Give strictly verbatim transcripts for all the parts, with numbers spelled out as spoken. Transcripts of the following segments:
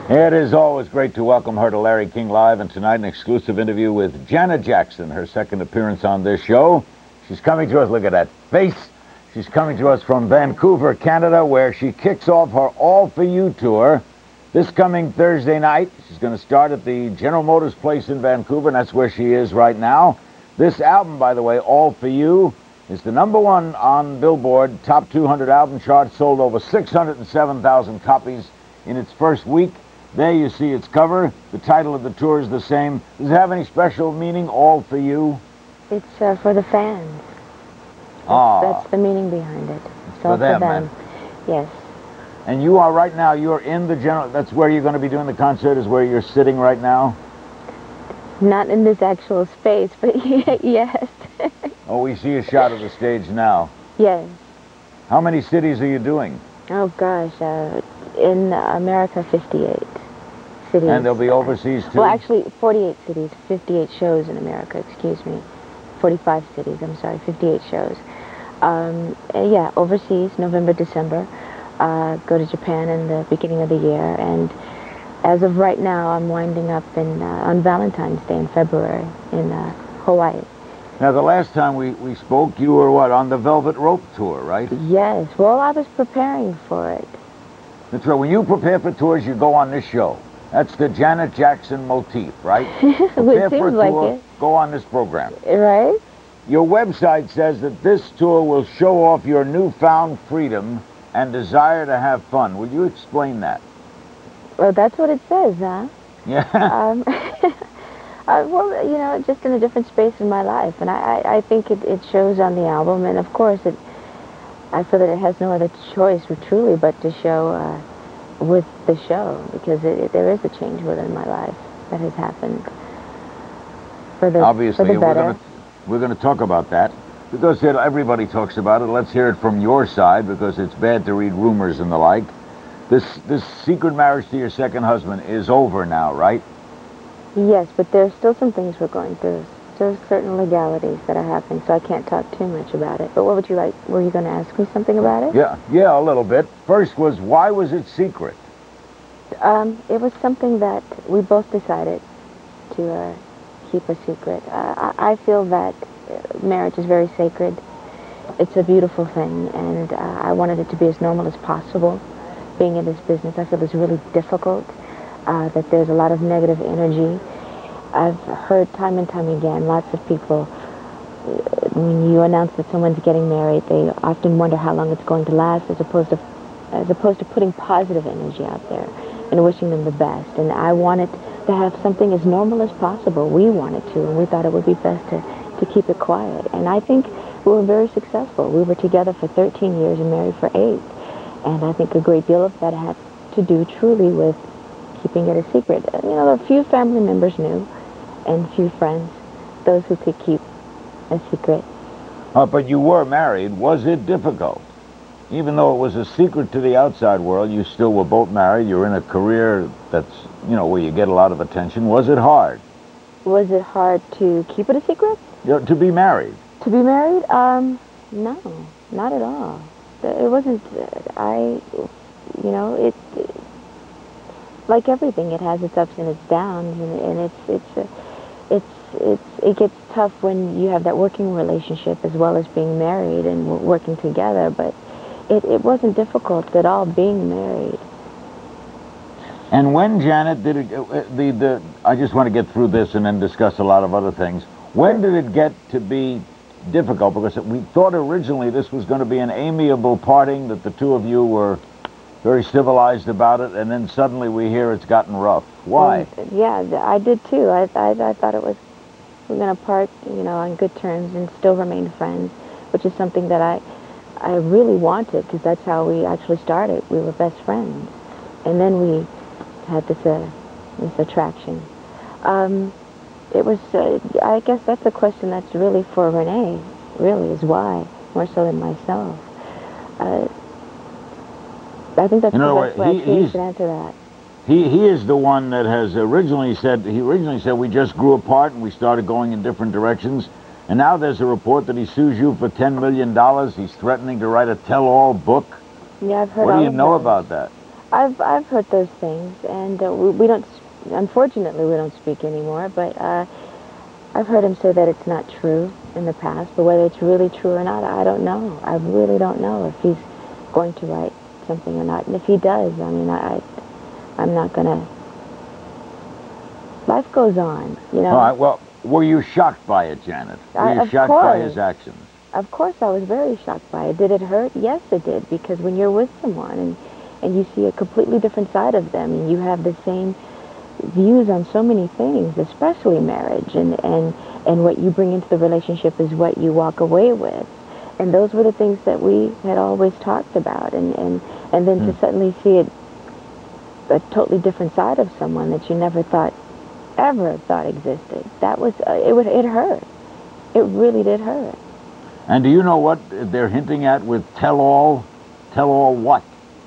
It is always great to welcome her to Larry King Live, and tonight an exclusive interview with Janet Jackson, her second appearance on this show. She's coming to us, look at that face. She's coming to us from Vancouver, Canada, where she kicks off her All For You tour this coming Thursday night. She's going to start at the General Motors Place in Vancouver, and that's where she is right now. This album, by the way, All For You, is the number one on Billboard Top two hundred album chart, sold over six hundred seven thousand copies in its first week. There you see its cover. The title of the tour is the same. Does it have any special meaning, All For You? It's uh, for the fans. That's, Ah. that's the meaning behind it. It's For all them, for them. man. Yes. And you are right now, you're in the general, that's where you're going to be doing the concert, is where you're sitting right now? Not in this actual space, but yes. Oh, we see a shot of the stage now. Yes. How many cities are you doing? Oh gosh, uh, in America, fifty-eight cities. And they'll be overseas too? Well, actually, forty-eight cities, fifty-eight shows in America, excuse me. forty-five cities, I'm sorry, fifty-eight shows. Um, uh, yeah, overseas, November, December. Uh, go to Japan in the beginning of the year, and as of right now, I'm winding up in uh, on Valentine's Day in February in uh, Hawaii. Now, the last time we, we spoke, you were, what, on the Velvet Rope Tour, right? Yes, well, I was preparing for it. That's right. When you prepare for tours, you go on this show. That's the Janet Jackson motif, right? It Prepare for a seems like tour, it. go on this program. Right? Your website says that this tour will show off your newfound freedom and desire to have fun. Will you explain that? Well, that's what it says, huh? Yeah. Um, uh, well, you know, just in a different space in my life, and I, I, I think it, it shows on the album, and of course, it. I feel that it has no other choice, truly, but to show uh, with the show, because it, it, there is a change within my life that has happened for the Obviously, for the we're better. going to we're going to talk about that because it, everybody talks about it. Let's hear it from your side, because it's bad to read rumors and the like. This this secret marriage to your second husband is over now, right? Yes, but there's still some things we're going through. There's certain legalities that are happening, so I can't talk too much about it. But what would you like? Were you going to ask me something about it? Yeah, yeah, a little bit. First was, why was it secret? Um, it was something that we both decided to uh, keep a secret. Uh, I, I feel that uh, marriage is very sacred. It's a beautiful thing, and uh, I wanted it to be as normal as possible. Being in this business, I feel it's really difficult, uh, that there's a lot of negative energy. I've heard time and time again, lots of people, uh, when you announce that someone's getting married, they often wonder how long it's going to last, as opposed to, as opposed to putting positive energy out there and wishing them the best. And I wanted to have something as normal as possible. We wanted to, and we thought it would be best to, to keep it quiet. And I think we were very successful. We were together for thirteen years and married for eight. And I think a great deal of that had to do truly with keeping it a secret. You know, a few family members knew, and few friends, those who could keep a secret. Uh, but you were married. Was it difficult? Even though it was a secret to the outside world, you still were both married. You're in a career that's, you know, where you get a lot of attention. Was it hard? Was it hard to keep it a secret? You know, to be married? To be married? Um, no, not at all. It wasn't, I, you know, it, it, like everything, it has its ups and its downs, and, and it's, it's, uh, it's, it's, it gets tough when you have that working relationship as well as being married and w working together, but it, it wasn't difficult at all being married. And when, Janet, did it, uh, the, the, I just want to get through this and then discuss a lot of other things. When did it get to be difficult? Because we thought originally this was going to be an amiable parting, that the two of you were very civilized about it, and then suddenly we hear it's gotten rough. Why? And, yeah, I did too. I, I, I thought it was, we're going to part, you know, on good terms and still remain friends, which is something that I, I really wanted, because that's how we actually started. We were best friends. And then we had this, uh, this attraction. Um, It was, uh, I guess that's a question that's really for Renee, really, is why, more so than myself. Uh, I think that's You know, the best way he- I truly he's- should answer that. He, he is the one that has originally said, he originally said we just grew apart and we started going in different directions. And now there's a report that he sues you for ten million dollars. He's threatening to write a tell-all book. Yeah, I've heard What all do you of know those. about that? I've I've heard those things, and uh, we, we don't. Unfortunately, we don't speak anymore. But uh, I've heard him say that it's not true in the past. But whether it's really true or not, I don't know. I really don't know if he's going to write something or not. And if he does, I mean, I, I I'm not gonna. Life goes on, you know. All right. Well, were you shocked by it, Janet? Were I, you of shocked course. by his actions? Of course, I was very shocked by it. Did it hurt? Yes, it did. Because when you're with someone and and you see a completely different side of them, and you have the same views on so many things, especially marriage, and and and what you bring into the relationship is what you walk away with. And those were the things that we had always talked about. And and and then mm. to suddenly see it a totally different side of someone that you never thought ever thought existed. That was uh, it. Would it hurt? It really did hurt. And do you know what they're hinting at with tell all? Tell all what?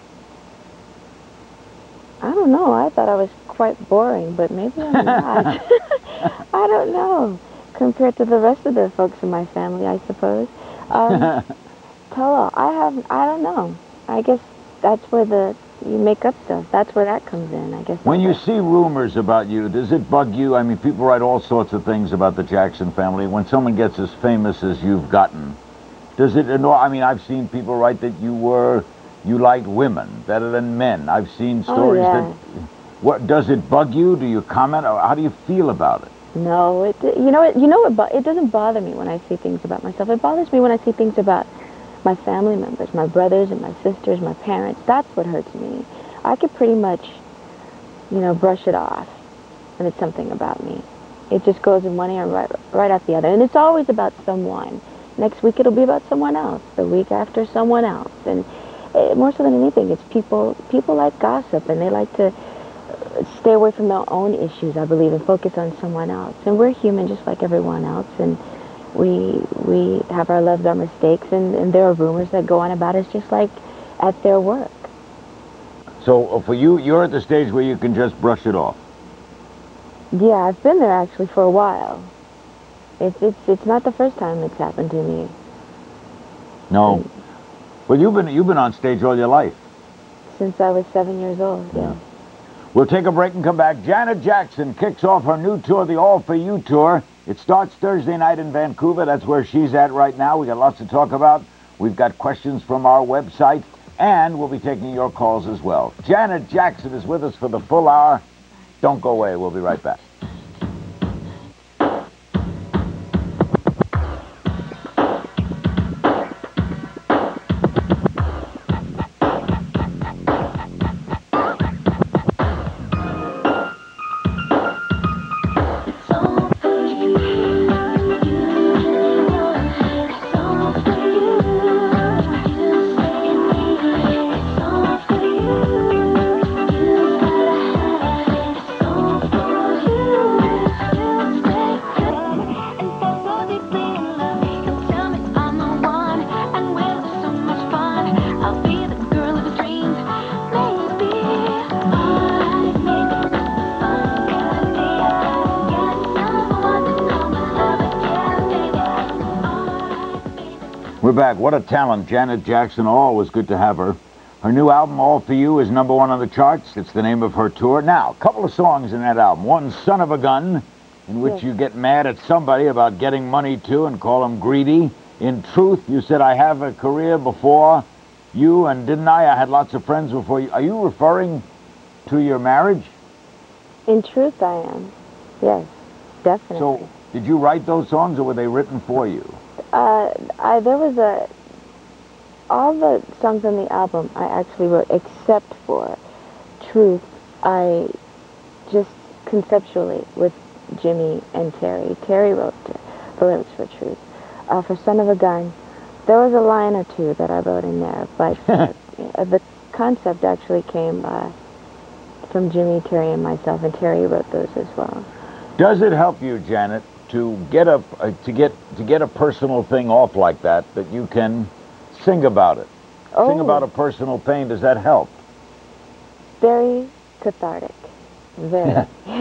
I don't know. I thought I was quite boring, but maybe I'm not. I don't know. Compared to the rest of the folks in my family, I suppose. Um, tell all. I have. I don't know. I guess that's where the you make up stuff. That's where that comes in, I guess. When you see rumors about you, does it bug you? I mean, people write all sorts of things about the Jackson family. When someone gets as famous as you've gotten, does it annoy? I mean, I've seen people write that you were, you liked women better than men. I've seen stories oh, yeah. that, what, does it bug you? Do you comment? Or how do you feel about it? No, it, you know, it, you know, it, it doesn't bother me when I see things about myself. It bothers me when I see things about my family members, my brothers and my sisters, my parents. That's what hurts me. I could pretty much, you know, brush it off when it's something about me. It just goes in one ear right, right out the other. And it's always about someone. Next week it'll be about someone else. The week after, someone else. And uh, more so than anything, it's people, people like gossip, and they like to stay away from their own issues, I believe, and focus on someone else. And we're human just like everyone else. And we we have our loves, our mistakes, and, and there are rumors that go on about us just like at their work. So for you, you're at the stage where you can just brush it off. Yeah, I've been there actually for a while. It's it's it's not the first time it's happened to me. No. And well, you've been you've been on stage all your life. Since I was seven years old. Yeah. yeah. We'll take a break and come back. Janet Jackson kicks off her new tour, the All For You tour. It starts Thursday night in Vancouver. That's where she's at right now. We got lots to talk about. We've got questions from our website, and we'll be taking your calls as well. Janet Jackson is with us for the full hour. Don't go away. We'll be right back. We're back. What a talent, Janet Jackson. Always good to have her. Her new album, All For You, is number one on the charts. It's the name of her tour. Now, a couple of songs in that album. One, Son of a Gun, in which yes. you get mad at somebody about getting money to and call them greedy. In Truth, you said, I have a career before you, and didn't I? I had lots of friends before you. Are you referring to your marriage? In Truth, I am. Yes, definitely. So, did you write those songs, or were they written for you? Uh, I, there was a, all the songs on the album I actually wrote except for Truth. I just conceptually with Jimmy and Terry. Terry wrote the lyrics for Truth. Uh, for Son of a Gun, there was a line or two that I wrote in there, but uh, the concept actually came uh, from Jimmy, Terry, and myself, and Terry wrote those as well. Does it help you, Janet, to get a uh, to get to get a personal thing off like that, that you can sing about it? Oh. Sing about a personal pain. Does that help? Very cathartic. Very.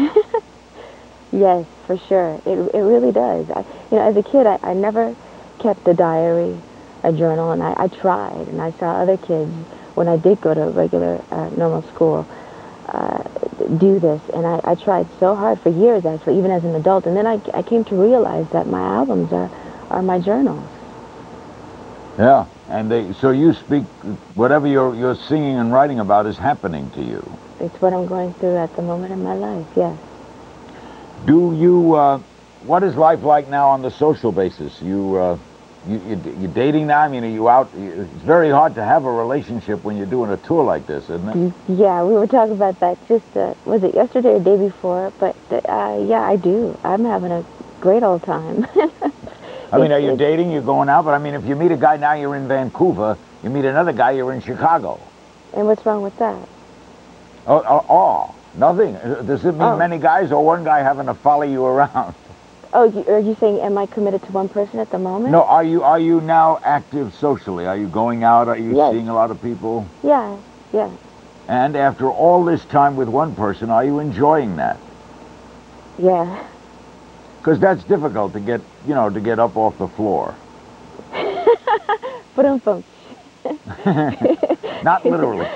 Yes, for sure. It it really does. I, you know, as a kid, I, I never kept a diary, a journal, and I, I tried, and I saw other kids when I did go to regular uh, normal school, uh, do this. And I, I tried so hard for years, actually, even as an adult. And then I, I came to realize that my albums are, are my journals. Yeah, and they, so you speak, whatever you're, you're singing and writing about is happening to you. It's what I'm going through at the moment in my life, yes. Do you, uh, what is life like now on the social basis? You, uh, you, you, you dating now? I mean, are you out? It's very hard to have a relationship when you're doing a tour like this, isn't it? Yeah, we were talking about that just, uh, was it yesterday or the day before? But, uh, yeah, I do. I'm having a great old time. I mean, are you dating? You're going out? But, I mean, if you meet a guy now, you're in Vancouver. You meet another guy, you're in Chicago. And what's wrong with that? Oh, oh, oh nothing. Does it mean oh. many guys or one guy having to follow you around? Oh, you, are you saying, am I committed to one person at the moment? No, are you are you now active socially? Are you going out? Are you yes. seeing a lot of people? Yeah, yeah. And after all this time with one person, are you enjoying that? Yeah. Because that's difficult to get, you know, to get up off the floor. Ba-dum-bum. Not literally.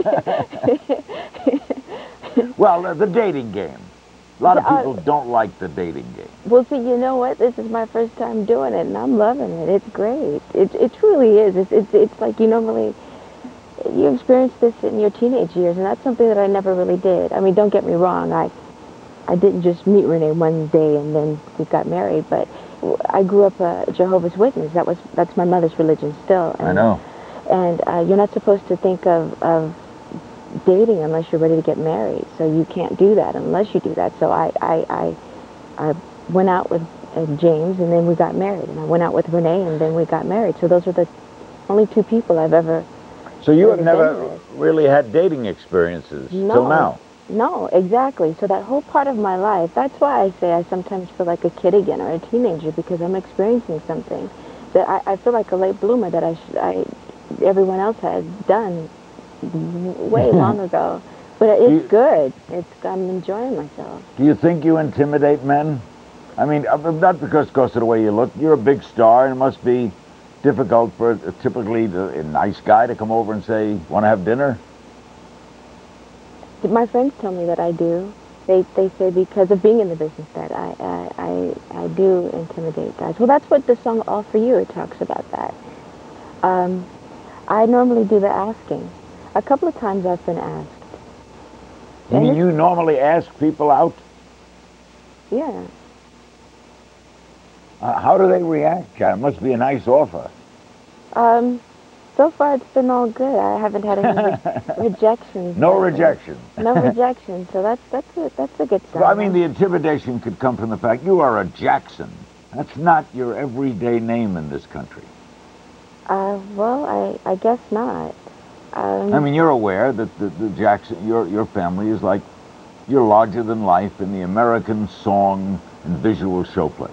Well, uh, the dating game. A lot of people uh, don't like the dating game. Well, see, you know what? This is my first time doing it, and I'm loving it. It's great. It, it truly is. It's, it's, it's like you normally, you experience this in your teenage years, and that's something that I never really did. I mean, don't get me wrong. I, I didn't just meet Renee one day and then we got married, but I grew up a Jehovah's Witness. That was, that's my mother's religion still. And, I know. And uh, you're not supposed to think of, of dating unless you're ready to get married. So you can't do that unless you do that. So I, I, I, I went out with uh, James, and then we got married. And I went out with Renee, and then we got married. So those are the only two people I've ever So you have never really had dating experiences no, till now? No, exactly. So that whole part of my life, that's why I say I sometimes feel like a kid again or a teenager, because I'm experiencing something that I, I feel like a late bloomer that I, should, I everyone else has done way long ago. But it's you, good. It's I'm enjoying myself. Do you think you intimidate men? I mean, not because because of the way you look. You're a big star, and it must be difficult for a, typically the, a nice guy to come over and say, "Want to have dinner?" My friends tell me that I do. They they say because of being in the business that I I I, I do intimidate guys. Well, that's what the song "All for You" it talks about that. Um, I normally do the asking. A couple of times I've been asked. You mean you normally ask people out? Yeah. Uh, how do they react, John? It must be a nice offer. Um, so far it's been all good. I haven't had any re rejections. No rejections. No rejections. So that's that's a that's a good sign. Well, I mean, the intimidation could come from the fact you are a Jackson. That's not your everyday name in this country. Uh, well, I I guess not. Um, I mean, you're aware that the, the Jackson, your your family is like, you're larger than life in the American song and visual showplace.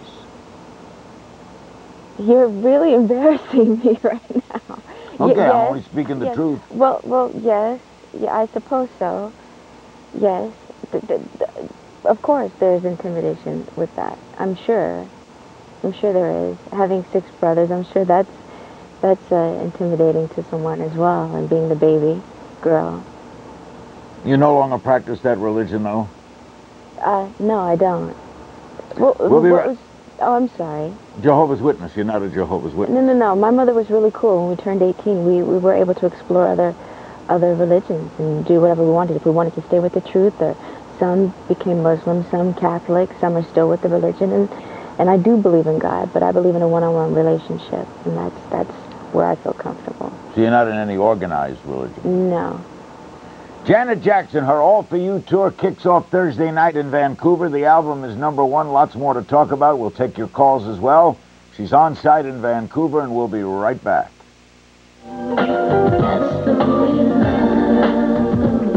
You're really embarrassing me right now. Okay, yes, I'm only speaking the yes. truth. Well, well, yes, yeah, I suppose so. Yes, d d d of course there's intimidation with that. I'm sure. I'm sure there is. Having six brothers, I'm sure that's that's uh, intimidating to someone as well, and being the baby girl. You no longer practice that religion, though? Uh, no, I don't. Well, we'll be what right. was, oh, I'm sorry. Jehovah's Witness. You're not a Jehovah's Witness. No, no, no. My mother was really cool. When we turned eighteen, we, we were able to explore other other religions and do whatever we wanted. If we wanted to stay with the truth, or some became Muslim, some Catholic, some are still with the religion. And, and I do believe in God, but I believe in a one-on-one relationship, and that's, that's where I feel comfortable. So you're not in any organized religion? No. Janet Jackson, her All For You tour kicks off Thursday night in Vancouver. The album is number one. Lots more to talk about. We'll take your calls as well. She's on site in Vancouver, and we'll be right back. That's the way love goes.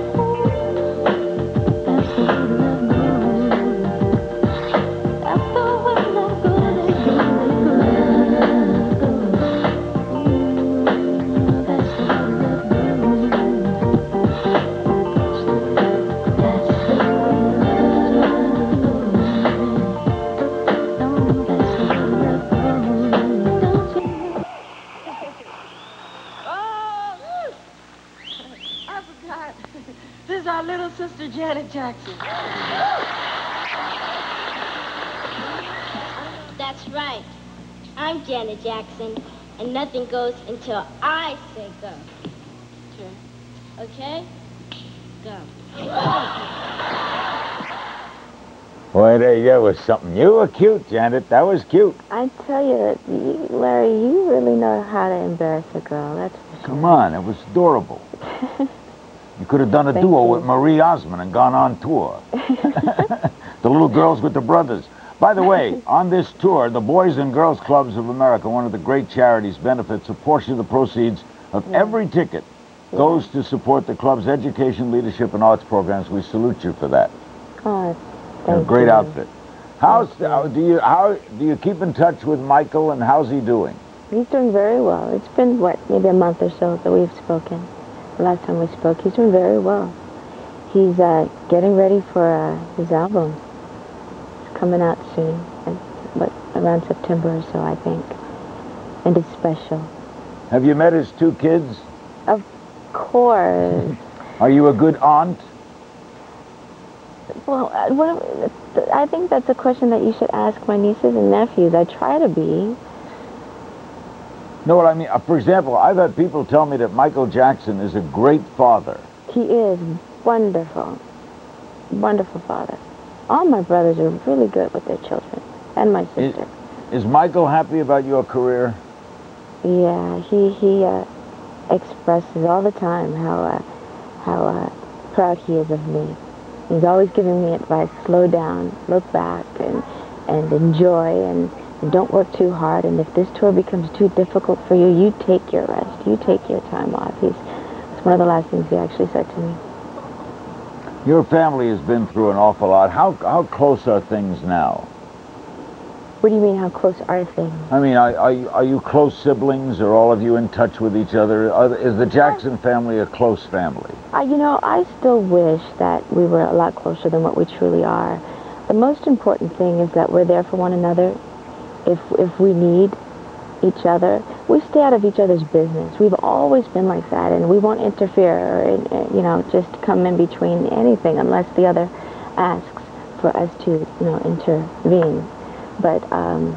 That's the way love goes. That's the way love goes. That's the way love goes. That's the way love goes. That's the way love goes. That's the way love goes. Don't you know? forgot. This is our little sister, Janet Jackson. That's right. I'm Janet Jackson, and nothing goes until I say go. Sure. Okay? Go. Boy, there that was something. You were cute, Janet. That was cute. I tell you that, you, Larry, you really know how to embarrass a girl. That's for sure. Come on, it was adorable. You could have done a Thank duo you. with Marie Osmond and gone on tour. The little girls with the brothers. By the way, on this tour, the Boys and Girls Clubs of America, one of the great charities, benefits a portion of the proceeds of Yeah. every ticket goes to support the club's education, leadership, and arts programs. We salute you for that. Oh, You're a thank great you. outfit. How's Thank you. how, do you how do you keep in touch with Michael, and how's he doing? He's doing very well. It's been, what, maybe a month or so that we've spoken. The last time we spoke, he's doing very well. He's uh, getting ready for uh, his album. It's coming out soon, and what, around September or so, I think. And it's special. Have you met his two kids? Of course. Are you a good aunt? Well, uh, what, I think that's a question that you should ask my nieces and nephews. I try to be. Know what I mean? Uh, for example, I've had people tell me that Michael Jackson is a great father. He is wonderful. Wonderful father. All my brothers are really good with their children. And my Is, sister. is Michael happy about your career? Yeah, he, he uh, expresses all the time how, uh, how uh, proud he is of me. He's always giving me advice. Slow down, look back, and, and enjoy, and, and don't work too hard. And if this tour becomes too difficult for you, you take your rest. You take your time off. He's, it's one of the last things he actually said to me. Your family has been through an awful lot. How how close are things now? What do you mean, how close are things? I mean, are, are, you, are you close siblings? Are all of you in touch with each other? Are, is the Jackson family a close family? I, you know, I still wish that we were a lot closer than what we truly are. The most important thing is that we're there for one another. If, if we need each other, we stay out of each other's business. We've always been like that, and we won't interfere or, you know, just come in between anything unless the other asks for us to, you know, intervene. But um,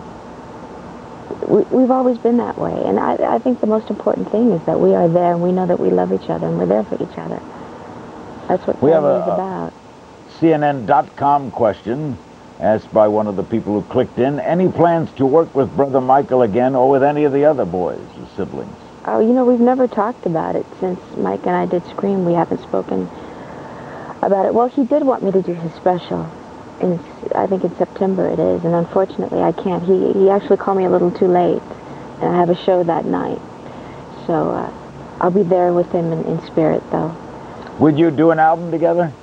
we, we've always been that way, and I, I think the most important thing is that we are there, and we know that we love each other, and we're there for each other. That's what We have family a- is about. C N N dot com question asked by one of the people who clicked in. Any plans to work with Brother Michael again, or with any of the other boys or siblings? Oh, you know, we've never talked about it since Mike and I did Scream. We haven't spoken about it. Well, he did want me to do his special. In, I think in September it is, and unfortunately I can't. He, he actually called me a little too late, and I have a show that night. So uh, I'll be there with him in, in spirit, though. Would you do an album together?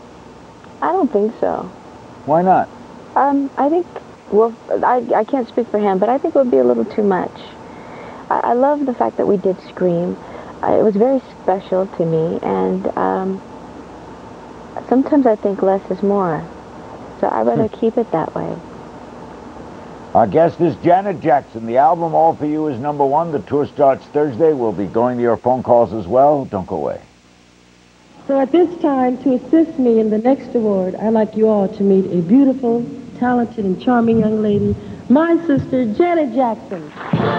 I don't think so. Why not? Um, I think, well, I, I can't speak for him, but I think it would be a little too much. I, I love the fact that we did Scream. Uh, it was very special to me, and um, sometimes I think less is more. So I'd rather keep it that way. Our guest is Janet Jackson. The album All For You is number one. The tour starts Thursday. We'll be going to your phone calls as well. Don't go away. So at this time, to assist me in the next award, I'd like you all to meet a beautiful, talented, and charming young lady, my sister, Janet Jackson.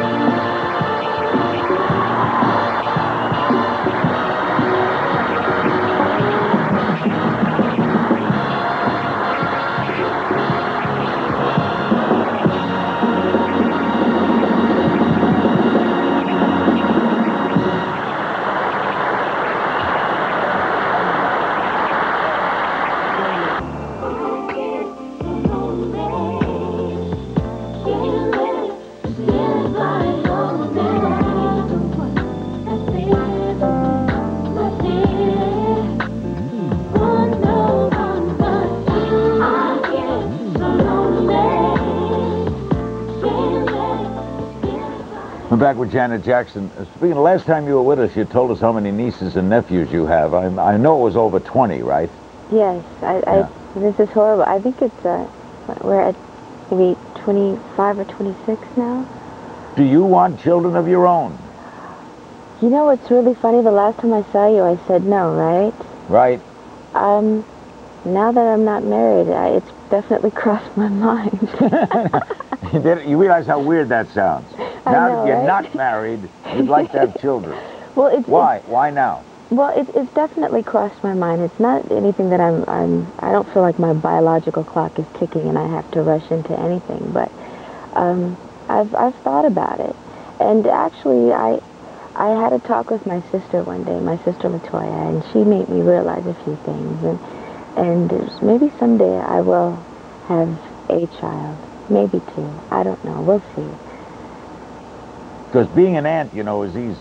We're back with Janet Jackson. Uh, Speaking, the last time you were with us, you told us how many nieces and nephews you have. I, I know it was over twenty, right? Yes, I, I, Yeah. this is horrible. I think it's, uh, we're at maybe twenty-five or twenty-six now. Do you want children of your own? You know what's really funny? The last time I saw you, I said no, right? Right. Um, now that I'm not married, I, it's definitely crossed my mind. You did- you realize how weird that sounds. I Now know, that you're right? not married, you'd like to have children. Well, it's Why? Why now? It's, well, it, it's definitely crossed my mind. It's not anything that I'm. I'm. I don't feel like my biological clock is ticking and I have to rush into anything. But um, I've I've thought about it, and actually, I I had a talk with my sister one day, my sister Latoya, and she made me realize a few things, and and there's- maybe someday I will have a child, maybe two. I don't know. We'll see. Because being an aunt, you know, is easy.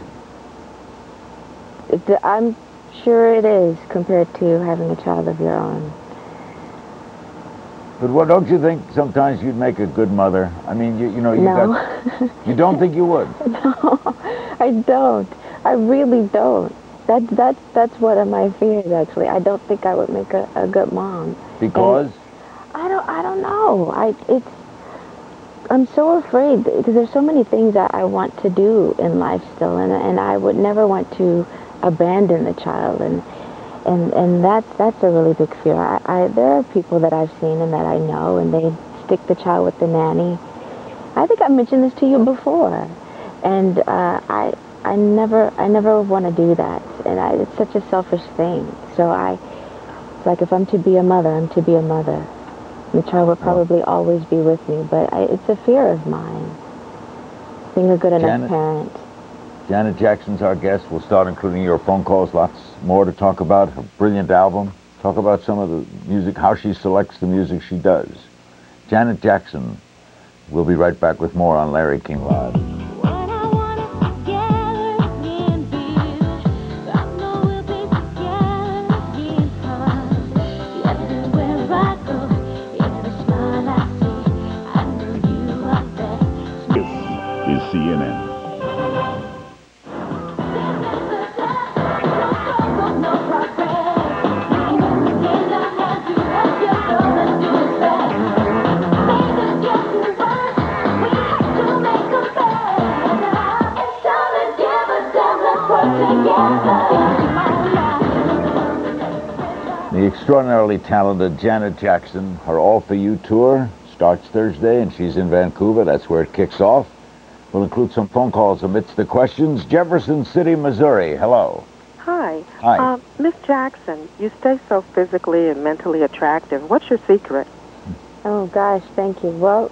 It- I'm sure it is compared to having a child of your own. But what, don't you think sometimes you'd make a good mother? I mean, you, you know, you No. got. You don't think you would? No, I don't. I really don't. That's that's that's one of my fears. Actually, I don't think I would make a, a good mom. Because? I don't. I don't know. I it's. I'm so afraid because there's so many things that I want to do in life still, and and I would never want to abandon the child, and and and that's that's a really big fear. I, I there are people that I've seen and that I know, and they stick the child with the nanny. I think I mentioned this to you before, and uh, I I never I never want to do that, and I, it's such a selfish thing. So I, it's like if I'm to be a mother, I'm to be a mother. The child will probably always be with me, but I, it's a fear of mine. Being a good enough Janet? parent. Janet Jackson's our guest. We'll start including your phone calls. Lots more to talk about. Her brilliant album. Talk about some of the music, how she selects the music she does. Janet Jackson. We'll be right back with more on Larry King Live. What I want is together again, baby. I know we'll be together again, huh? Everywhere I go, every smile I see, I know you are there. This is C N N. The extraordinarily talented Janet Jackson. Her All For You tour starts Thursday, and she's in Vancouver. That's where it kicks off. We'll include some phone calls amidst the questions. Jefferson City, Missouri. Hello. Hi. Hi. Uh, Miss Jackson, you stay so physically and mentally attractive. What's your secret? Oh gosh, thank you. Well,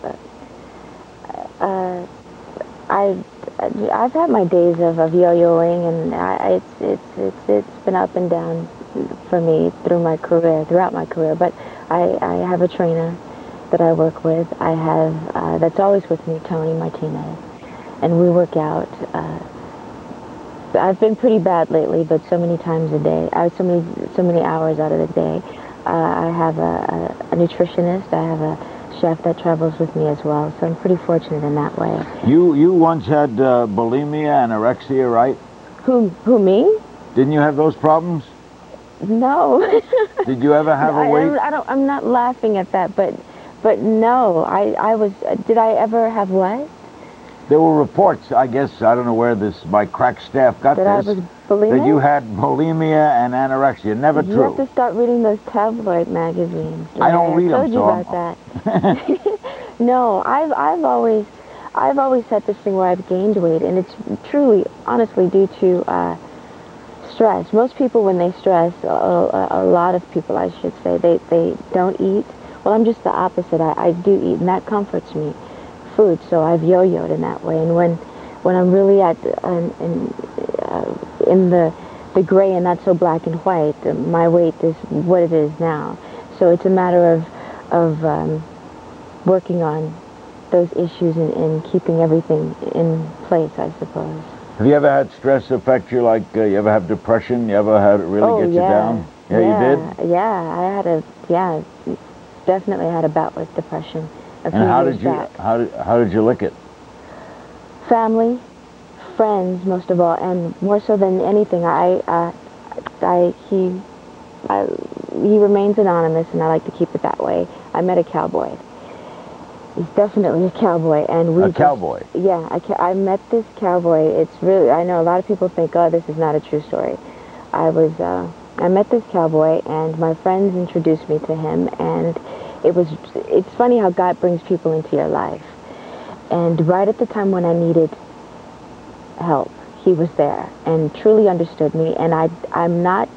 uh, I I've had my days of, of yo-yoing, and I, it's it's it's it's been up and down for me through my career, throughout my career. But I I have a trainer that I work with. I have uh, that's always with me, Tony Martinez, and we work out. Uh, I've been pretty bad lately, but so many times a day. I so many so many hours out of the day. Uh, I have a, a, a nutritionist. I have a chef that travels with me as well. So I'm pretty fortunate in that way. You you once had uh, bulimia, anorexia, right? Who who me? Didn't you have those problems? No. Did you ever have a I, weight? I don't. I'm not laughing at that, but but no. I I was. Uh, did I ever have what? There were reports, I guess, I don't know where this, my crack staff got That I this, was bulimic? that you had bulimia and anorexia. Never You true. have to start reading those tabloid magazines. I don't read I them, told you so about that. No, I've I've always I've always had this thing where I've gained weight, and it's truly, honestly, due to uh, stress. Most people, when they stress, a, a, a lot of people, I should say, they they don't eat. Well, I'm just the opposite. I, I do eat, and that comforts me. Food, so I've yo-yoed in that way. And when when I'm really at um, in uh, in the the gray and not so black and white, uh, my weight is what it is now. So it's a matter of of um, working on those issues and, and keeping everything in place, I suppose. Have you ever had stress affect you? Like, uh, you ever have depression? You ever had it really Oh, get you yeah. down? Yeah, yeah, you did? Yeah, I had a yeah, definitely had a bout with depression. A few And how years did you back. how did how did you lick it? Family, friends, most of all, and more so than anything, I, uh, I, he, I, he remains anonymous, and I like to keep it that way. I met a cowboy, He's definitely a cowboy, and we A just- cowboy. Yeah, I, ca- I met this cowboy. It's really, I know a lot of people think, oh, this is not a true story. I was, uh, I met this cowboy, and my friends introduced me to him, and it was, it's funny how God brings people into your life. And right at the time when I needed help, he was there and truly understood me, and I, I'm not,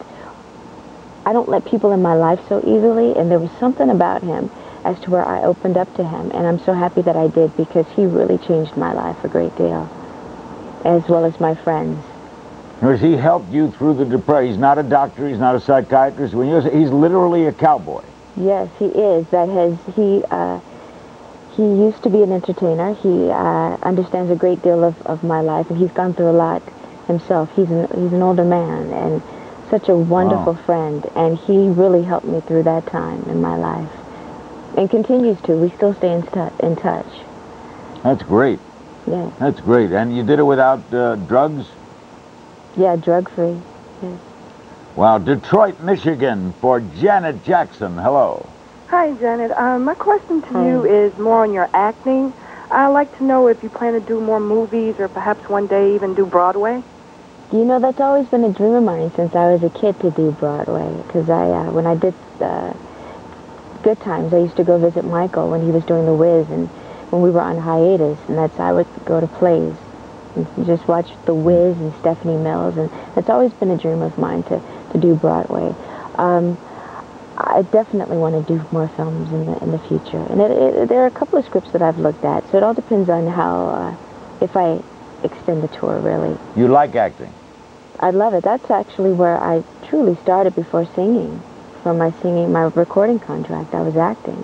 I don't let people in my life so easily, and there was something about him as to where I opened up to him, and I'm so happy that I did, because he really changed my life a great deal, as well as my friends. Has he helped you through the depression? He's not a doctor, he's not a psychiatrist. When you say he's literally a cowboy. Yes, he is. That has, he, uh, he used to be an entertainer. He uh, understands a great deal of, of my life, and he's gone through a lot himself. He's an, he's an older man, and such a wonderful Wow. friend, and he really helped me through that time in my life. And continues to. We still stay in, stu- in touch. That's great. Yeah. That's great. And you did it without uh, drugs? Yeah, drug-free. Yes. Wow. Detroit, Michigan for Janet Jackson. Hello. Hi, Janet. Um, my question to Hi. you is more on your acting. I'd like to know if you plan to do more movies or perhaps one day even do Broadway. You know, that's always been a dream of mine since I was a kid to do Broadway. Because I, uh, when I did uh, Good Times, I used to go visit Michael when he was doing The Wiz, and when we were on hiatus, and that's I would go to plays and just watch The Wiz and Stephanie Mills, and it's always been a dream of mine to, to do Broadway. Um, I definitely want to do more films in the in the future, and it, it, there are a couple of scripts that I've looked at, so it all depends on how, uh, if I extend the tour, really. You like acting? I love it. That's actually where I truly started before singing. For my singing, my recording contract, I was acting.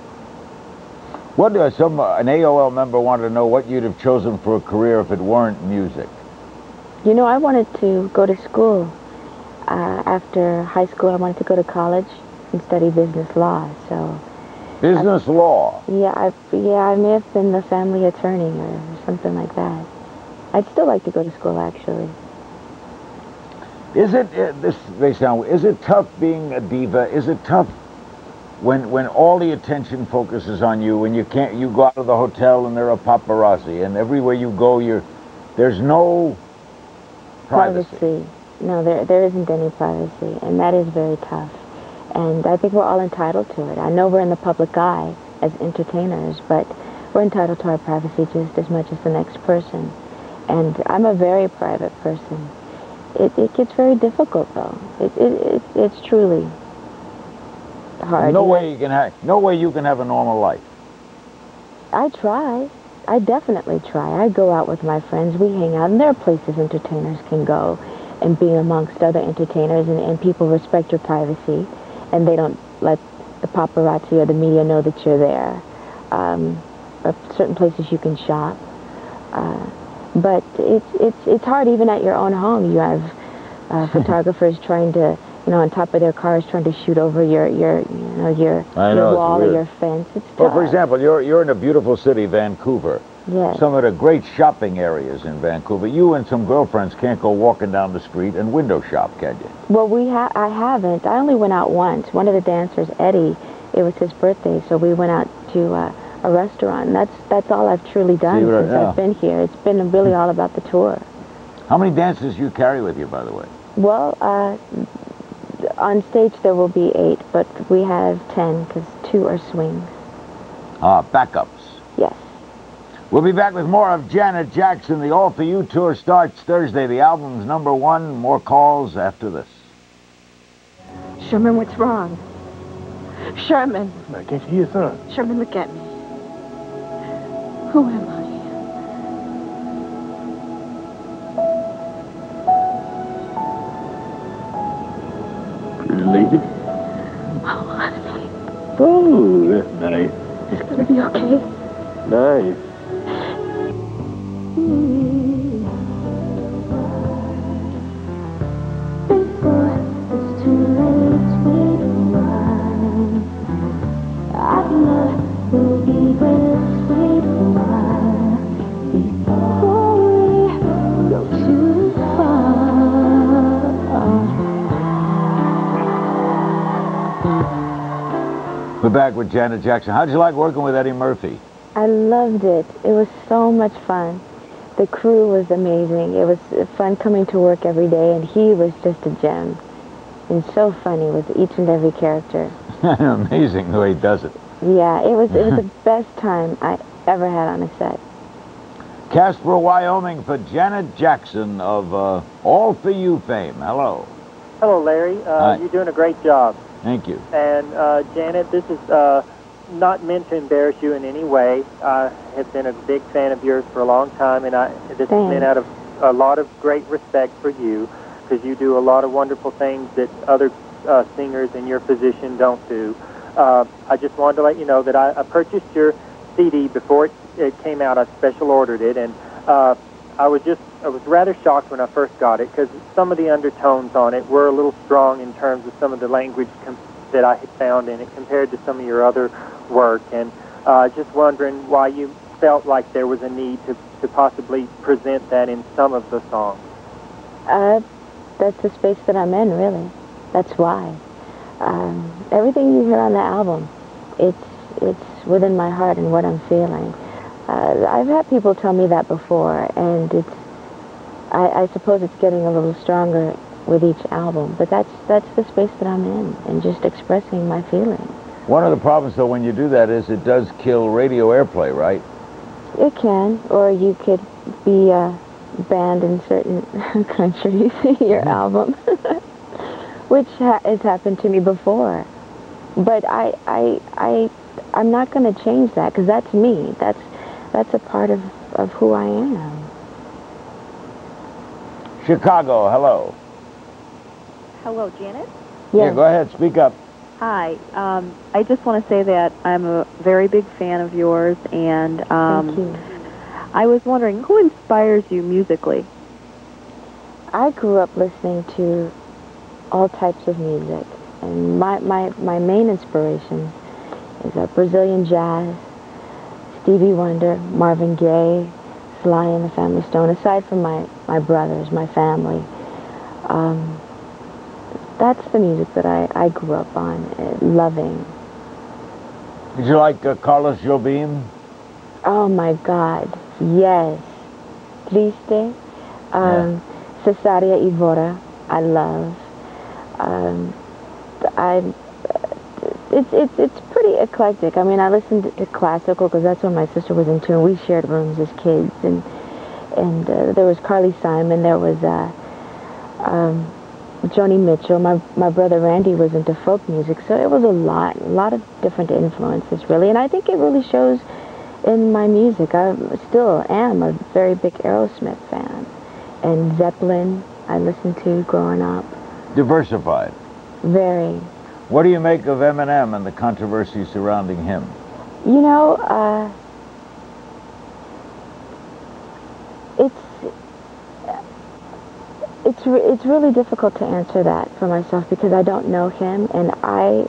What uh, some uh, an A O L member wanted to know what you'd have chosen for a career if it weren't music. You know, I wanted to go to school. Uh, after high school, I wanted to go to college and study business law. So, Business law. yeah, I yeah, I may have been the family attorney or something like that. I'd still like to go to school, actually. Is it uh, this? They sound. Is it tough being a diva? Is it tough when when all the attention focuses on you, when you can't? You go out of the hotel and there are paparazzi, and everywhere you go, you're there's no privacy. No, there there isn't any privacy, and that is very tough. And I think we're all entitled to it. I know we're in the public eye as entertainers, but we're entitled to our privacy just as much as the next person. And I'm a very private person. It, it gets very difficult, though. It, it, it, it's truly hard. No You know, way you can have. No way you can have a normal life. I try. I definitely try. I go out with my friends. We hang out, and there are places entertainers can go and be amongst other entertainers, and, and people respect your privacy, and they don't let the paparazzi or the media know that you're there. Um, but certain places you can shop. Uh, But it's it's it's hard even at your own home. You have uh, photographers trying to, you know, on top of their cars trying to shoot over your your you know your I know, your it's wall or weird. your fence. It's Well, for tough. example, you're you're in a beautiful city, Vancouver. Yes. Some of the great shopping areas in Vancouver. You and some girlfriends can't go walking down the street and window shop, can you? Well, we ha I haven't. I only went out once. One of the dancers, Eddie, it was his birthday, so we went out to uh, a restaurant. That's that's all I've truly done See what I- since yeah. I've been here. It's been really all about the tour. How many dancers do you carry with you, by the way? Well, uh, on stage there will be eight, but we have ten because two are swings. Ah, backups. Yes. We'll be back with more of Janet Jackson. The All For You tour starts Thursday. The album's number one. More calls after this. Sherman, what's wrong? Sherman, I can't see your son. Sherman, look at me. Who am I? Pretty lady. Oh, honey, Oh, that's nice. it's gonna be okay. Nice. Before it's too late, wait a while. Our love will be with, wait a while. Before we go too far. We're back with Janet Jackson. How'd you like working with Eddie Murphy? I loved it. It was so much fun. The crew was amazing. It was fun coming to work every day, and he was just a gem. And so funny with each and every character. Amazing the way he does it. Yeah, it was it was the best time I ever had on a set. Casper, Wyoming, for Janet Jackson of uh, All For You fame. Hello. Hello, Larry. Uh, Hi. you're doing a great job. Thank you. And uh, Janet, this is uh, not meant to embarrass you in any way. I have been a big fan of yours for a long time, and I this has Thanks. been out of a lot of great respect for you, because you do a lot of wonderful things that other uh, singers in your position don't do. Uh, I just wanted to let you know that I, I purchased your C D before it, it came out. I special ordered it, and uh, I was just I was rather shocked when I first got it, because some of the undertones on it were a little strong in terms of some of the language com- that I had found in it compared to some of your other work, and uh, just wondering why you felt like there was a need to, to possibly present that in some of the songs. Uh, that's the space that I'm in, really. That's why. Um, everything you hear on the album, it's it's within my heart and what I'm feeling. Uh, I've had people tell me that before, and it's I, I suppose it's getting a little stronger with each album, but that's that's the space that I'm in, and just expressing my feelings. One of the problems, though, when you do that is it does kill radio airplay, right? It can, or you could be uh, banned in certain countries, your album, which ha- has happened to me before. But I, I, I, I'm not going to change that, because that's me. That's that's a part of, of who I am. Chicago, hello. Hello, Janet. Yeah, Yes. go ahead, speak up. Hi. Um, I just want to say that I'm a very big fan of yours, and um, Thank you. I was wondering, who inspires you musically? I grew up listening to all types of music, and my, my, my main inspiration is uh, Brazilian jazz, Stevie Wonder, Marvin Gaye, Sly and the Family Stone, aside from my, my brothers, my family. Um, that's the music that I, I grew up on, uh, loving. Did you like uh, Carlos Jobim? Oh my God, yes. Triste, um, Cesaria Evora, I love. Um, I, it's it's it's pretty eclectic. I mean, I listened to classical because that's what my sister was into, and we shared rooms as kids. And and uh, there was Carly Simon, there was uh, um, Joni Mitchell. My my brother Randy was into folk music, so it was a lot, a lot of different influences, really. And I think it really shows in my music. I still am a very big Aerosmith fan, and Zeppelin I listened to growing up. Diversified. Very. What do you make of Eminem and the controversy surrounding him? You know, uh, it's it's re- it's really difficult to answer that for myself because I don't know him, and I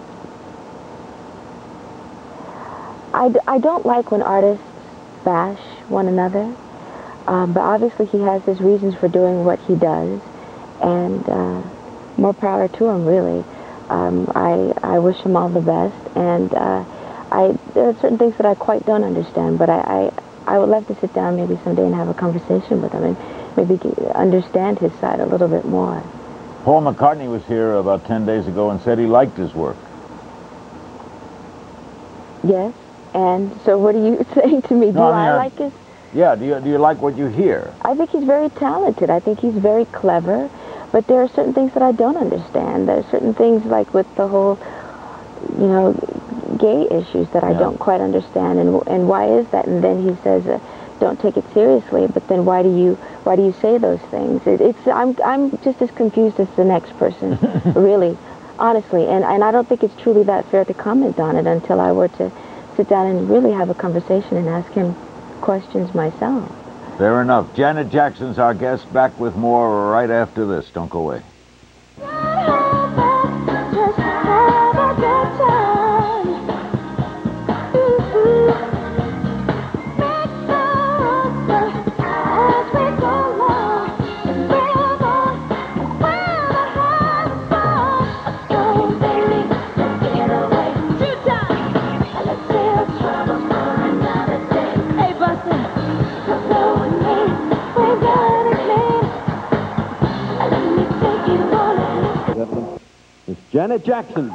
I, d- I don't like when artists bash one another, um, but obviously he has his reasons for doing what he does, and uh, more power to him, really. Um, I, I wish him all the best, and uh, I, there are certain things that I quite don't understand, but I, I, I would love to sit down maybe someday and have a conversation with him and maybe get, understand his side a little bit more. Paul McCartney was here about ten days ago and said he liked his work. Yes, and so what are you saying to me? Do No, I mean, I uh, like his... Yeah, do you, do you like what you hear? I think he's very talented. I think he's very clever. But there are certain things that I don't understand. There are certain things like with the whole, you know, gay issues that I Yeah. don't quite understand. And and why is that? And then he says, uh, don't take it seriously. But then why do you why do you say those things? It, it's I'm I'm just as confused as the next person, really, honestly. And and I don't think it's truly that fair to comment on it until I were to sit down and really have a conversation and ask him questions myself. Fair enough. Janet Jackson's our guest. Back with more right after this. Don't go away. Just have a good time. Ooh, make love as we go along. And river where the hearts are. So baby, let's get away. Two times. Let's feel trouble for a night. gentlemen, it's Janet Jackson.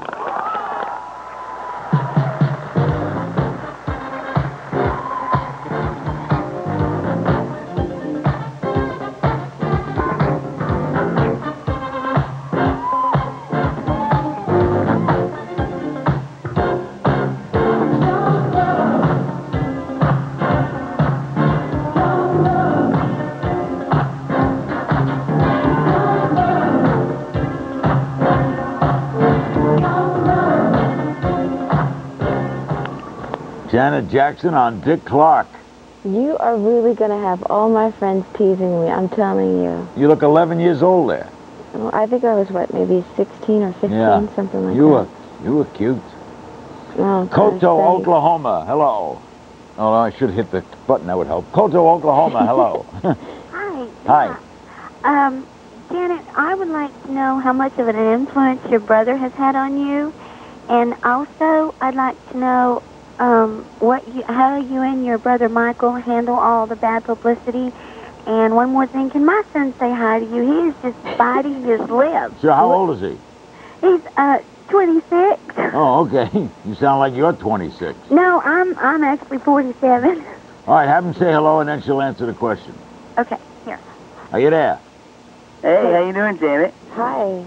Janet Jackson on Dick Clark. You are really going to have all my friends teasing me, I'm telling you. You look eleven years old there. Well, I think I was, what, maybe sixteen or fifteen, Yeah. something like You that. were, you were cute. Oh, Koto, gosh, Oklahoma. Hello. Oh, no, I should hit the button. That would help. Koto, Oklahoma. Hello. Hi. Hi. Um, Janet, I would like to know how much of an influence your brother has had on you, and also I'd like to know um, what you, how you and your brother Michael handle all the bad publicity. And one more thing, can my son say hi to you? He is just biting his lips. So how old is he? He's uh twenty-six. Oh, okay. You sound like you're twenty-six. No, I'm I'm actually forty-seven. All right, have him say hello, and then she'll answer the question. Okay, here. Are you there? Hey, how you doing, Janet? Hi.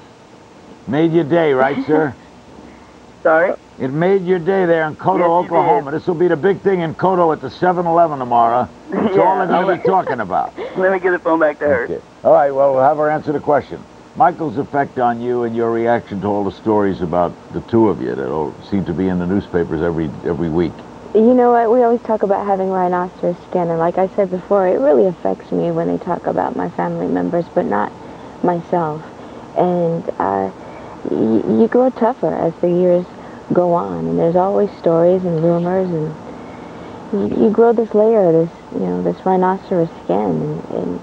Made your day, right, sir? Sorry? It made your day there in Koto, Yes, you Oklahoma. This will be the big thing in Koto at the seven eleven tomorrow. That's Yeah. all they're going to be talking about. Let me give the phone back to her. Okay. All right, well, we'll have her answer the question. Michael's effect on you and your reaction to all the stories about the two of you that all seem to be in the newspapers every every week. You know what? We always talk about having rhinoceros skin, and like I said before, it really affects me when they talk about my family members, but not myself. And uh, y- you grow tougher as the years go on, and there's always stories and rumors, and you, you grow this layer, this you know, this rhinoceros skin, and, and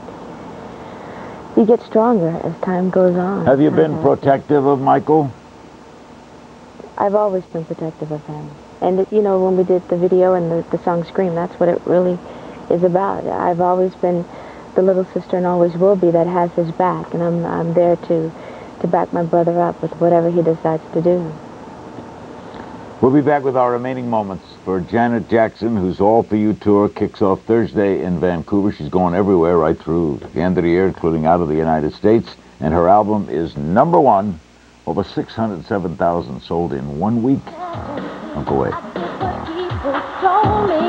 you get stronger as time goes on. Have you been Uh, protective of Michael? I've always been protective of him. And, you know, when we did the video and the, the song Scream, that's what it really is about. I've always been the little sister and always will be that has his back, and I'm, I'm there to, to back my brother up with whatever he decides to do. We'll be back with our remaining moments for Janet Jackson, whose All For You tour kicks off Thursday in Vancouver. She's going everywhere right through the end of the year, including out of the United States. And her album is number one, over six hundred seven thousand sold in one week. Don't go away. People told me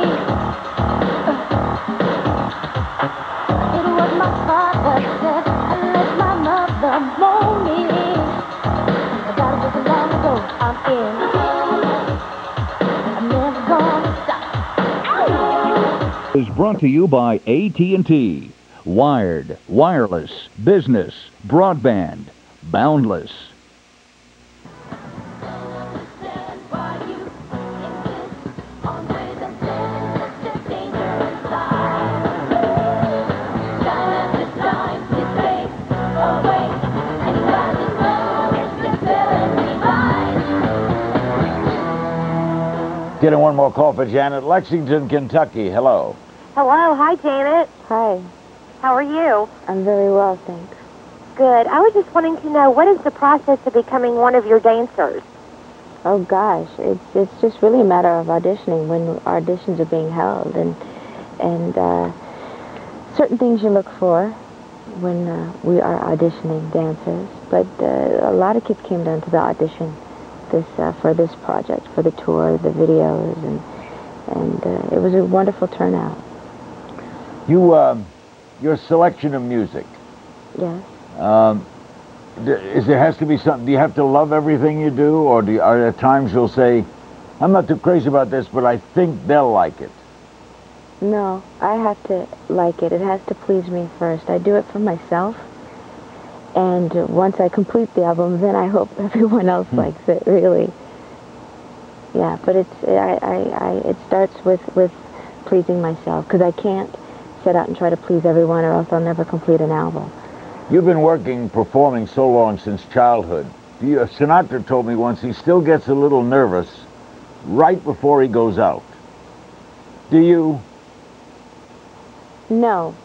it was my father said I let my mother mold me. I got it just long ago. I'm in. I'm never gonna stop. Is brought to you by A T and T. Wired, wireless, business, broadband, boundless. Getting one more call for Janet. Lexington, Kentucky. Hello. Hello, hi Janet. Hi. How are you? I'm very well, thanks. Good. I was just wanting to know, what is the process of becoming one of your dancers? Oh gosh, it's it's just really a matter of auditioning when auditions are being held, and and uh, certain things you look for when uh, we are auditioning dancers. But uh, a lot of kids came down to the audition this uh, for this project, for the tour, the videos, and and uh, it was a wonderful turnout. You, um, your selection of music. Yes. Um, d- is there has to be something? Do you have to love everything you do, or do you, are there times you'll say, "I'm not too crazy about this, but I think they'll like it"? No, I have to like it. It has to please me first. I do it for myself, and uh, once I complete the album, then I hope everyone else likes it. Really. Yeah, but it's I, I, I it starts with with pleasing myself, because I can't set out and try to please everyone, or else I'll never complete an album. You've been working, performing so long since childhood. Do you, Sinatra told me once he still gets a little nervous right before he goes out. Do you? No,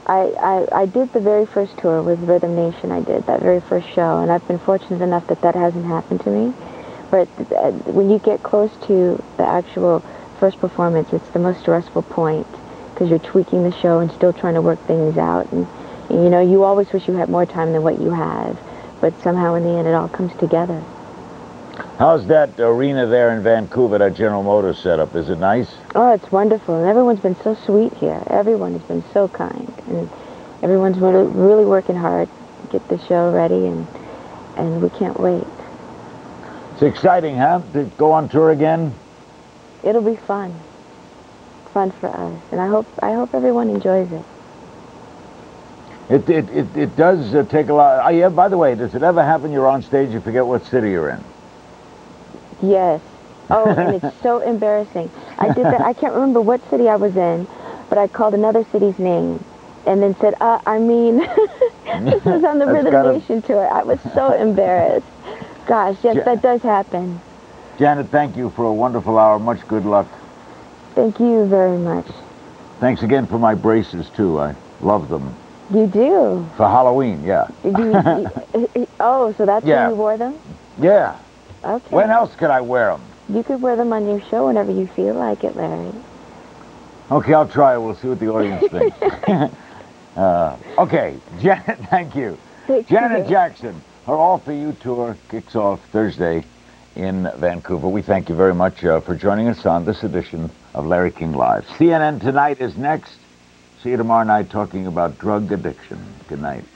I, I, I did the very first tour with Rhythm Nation. I did that very first show, and I've been fortunate enough that that hasn't happened to me. But uh, when you get close to the actual first performance, it's the most stressful point because you're tweaking the show and still trying to work things out. And, and, you know, you always wish you had more time than what you have, but somehow in the end it all comes together. How's that arena there in Vancouver, that General Motors setup? Is it nice? Oh, it's wonderful, and everyone's been so sweet here. Everyone has been so kind, and everyone's really, really working hard to get the show ready, and and we can't wait. It's exciting, huh, to go on tour again? It'll be fun, fun for us, and I hope I hope everyone enjoys it. It it it, it does uh, take a lot. Oh, yeah. By the way, does it ever happen you're on stage you forget what city you're in? Yes. Oh, and it's so embarrassing. I did that. I can't remember what city I was in, but I called another city's name and then said, uh, I mean, this was on the Rhythm gotta... Nation tour. I was so embarrassed. Gosh, yes, Ja- that does happen. Janet, thank you for a wonderful hour. Much good luck. Thank you very much. Thanks again for my braces, too. I love them. You do? For Halloween, yeah. Do you, oh, so that's Yeah. when you wore them? Yeah. Okay. When else could I wear them? You could wear them on your show whenever you feel like it, Larry. Okay, I'll try. We'll see what the audience thinks. uh, okay, Janet, thank you. Thank Janet you. Jackson, her All For You tour kicks off Thursday in Vancouver. We thank you very much uh, for joining us on this edition of Larry King Live. C N N Tonight is next. See you tomorrow night talking about drug addiction. Good night.